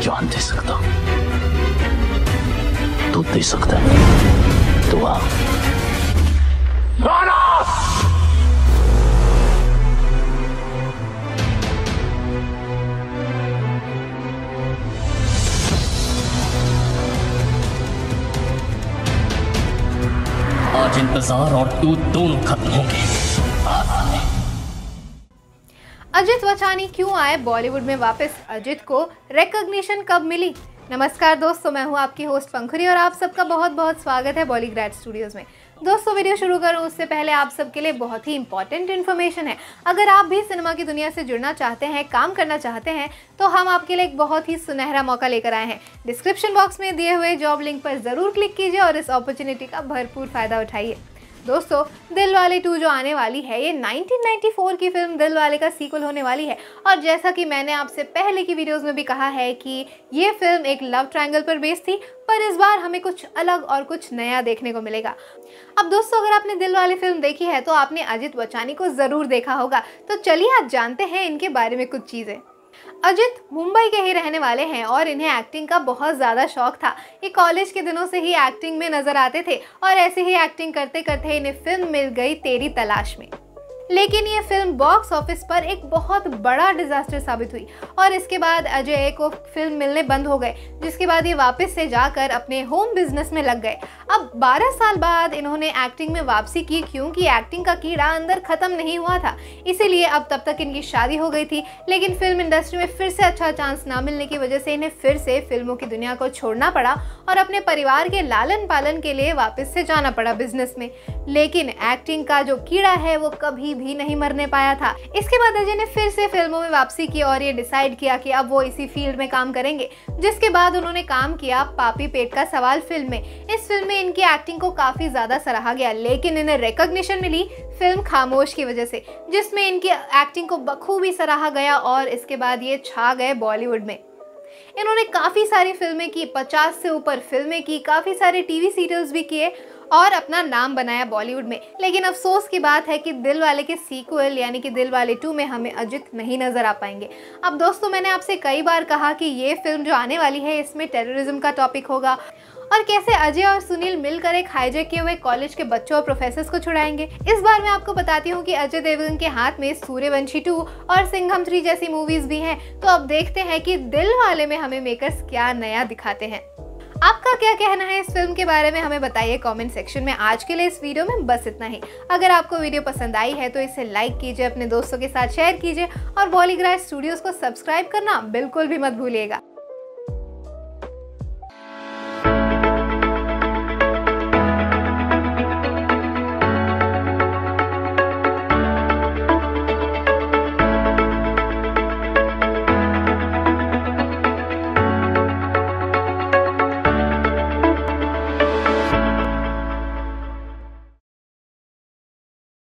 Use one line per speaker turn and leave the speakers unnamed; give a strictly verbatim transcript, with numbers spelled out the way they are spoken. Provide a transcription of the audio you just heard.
जान दे सकता हूं, तू दे सकता है तो आ। आज इंतजार और तू दोनों खत्म होंगे।
अजित वचानी क्यों आए बॉलीवुड में वापस? अजित को रिकॉग्निशन कब मिली? नमस्कार दोस्तों, मैं हूं आपकी होस्ट पंखुरी और आप सबका बहुत बहुत स्वागत है बॉलीग्रैड स्टूडियोज़ में। दोस्तों, वीडियो शुरू करूं उससे पहले आप सबके लिए बहुत ही इंपॉर्टेंट इन्फॉर्मेशन है। अगर आप भी सिनेमा की दुनिया से जुड़ना चाहते हैं, काम करना चाहते हैं, तो हम आपके लिए एक बहुत ही सुनहरा मौका लेकर आए हैं। डिस्क्रिप्शन बॉक्स में दिए हुए जॉब लिंक पर ज़रूर क्लिक कीजिए और इस अपॉर्चुनिटी का भरपूर फ़ायदा उठाइए। दोस्तों, दिलवाले टू जो आने वाली है, ये नाइनटीन नाइंटी फोर की फिल्म दिलवाले का सीक्वल होने वाली है। और जैसा कि मैंने आपसे पहले की वीडियोस में भी कहा है कि ये फिल्म एक लव ट्रायंगल पर बेस्ड थी, पर इस बार हमें कुछ अलग और कुछ नया देखने को मिलेगा। अब दोस्तों, अगर आपने दिलवाले फिल्म देखी है तो आपने अजित वचानी को ज़रूर देखा होगा। तो चलिए आज जानते हैं इनके बारे में कुछ चीज़ें। अजित मुंबई के ही रहने वाले हैं और इन्हें एक्टिंग का बहुत ज़्यादा शौक था। ये कॉलेज के दिनों से ही एक्टिंग में नजर आते थे और ऐसे ही एक्टिंग करते करते इन्हें फिल्म मिल गई तेरी तलाश में। लेकिन ये फिल्म बॉक्स ऑफिस पर एक बहुत बड़ा डिजास्टर साबित हुई और इसके बाद अजय को फिल्म मिलने बंद हो गए, जिसके बाद ये वापस से जाकर अपने होम बिजनेस में लग गए। अब बारह साल बाद इन्होंने एक्टिंग में वापसी की, क्योंकि एक्टिंग का कीड़ा अंदर खत्म नहीं हुआ था, इसीलिए अब तब तक इनकी शादी हो गई थी। लेकिन फिल्म इंडस्ट्री में फिर से अच्छा चांस ना मिलने की वजह से इन्हें फिर से फिल्मों की दुनिया को छोड़ना पड़ा और अपने परिवार के लालन पालन के लिए वापस से जाना पड़ा बिजनेस में। लेकिन एक्टिंग का जो कीड़ा है वो कभी भी नहीं मरने पाया था। इसके बाद अजय ने फिर से फिल्मों में वापसी की और ये डिसाइड किया कि अब वो इसी फील्ड में काम करेंगे, जिसके बाद उन्होंने काम किया पापी पेट का सवाल फिल्म में। इस फिल्म में इनकी एक्टिंग को काफी ज्यादा सराहा गया, लेकिन इन्हें रिकॉग्निशन मिली फिल्म खामोश की वजह से, जिसमें इनकी एक्टिंग को बखूबी सराहा गया और इसके बाद ये छा गए बॉलीवुड में। इन्होंने काफी सारी फिल्में की, पचास से ऊपर फिल्में की, काफी सारे टीवी सीरियल्स भी किए और अपना नाम बनाया बॉलीवुड में। लेकिन अफसोस की बात है कि दिलवाले के सीक्वल यानी कि दिलवाले टू में हमें अजित नहीं नजर आ पाएंगे। अब दोस्तों, मैंने आपसे कई बार कहा कि ये फिल्म जो आने वाली है इसमें टेररिज्म का टॉपिक होगा और कैसे अजय और सुनील मिलकर एक हाईजैक किए हुए कॉलेज के बच्चों और प्रोफेसर्स को छुड़ाएंगे। इस बार मैं आपको बताती हूँ कि अजय देवगन के हाथ में सूर्यवंशी टू और सिंघम थ्री जैसी मूवीज भी हैं। तो अब देखते हैं कि दिलवाले में हमें मेकर्स क्या नया दिखाते हैं। आपका क्या कहना है इस फिल्म के बारे में, हमें बताइए कमेंट सेक्शन में। आज के लिए इस वीडियो में बस इतना ही। अगर आपको वीडियो पसंद आई है तो इसे लाइक कीजिए, अपने दोस्तों के साथ शेयर कीजिए और बॉलीग्रैड स्टूडियोज को सब्सक्राइब करना बिल्कुल भी मत भूलिएगा।